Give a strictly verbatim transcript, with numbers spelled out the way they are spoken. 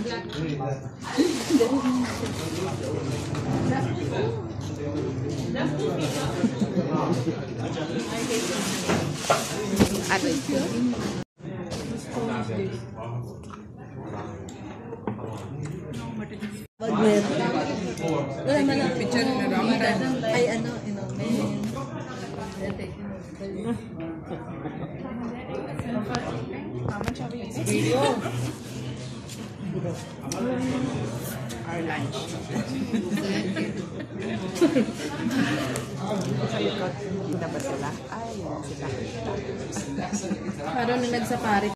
Ano ito? Bagnet. Wala man ang picture na Ramadan. Ay ano, inomen. Video. Our lunch. Sa likod, kita ba sila? Ay, sila. Parang nung nagsapari.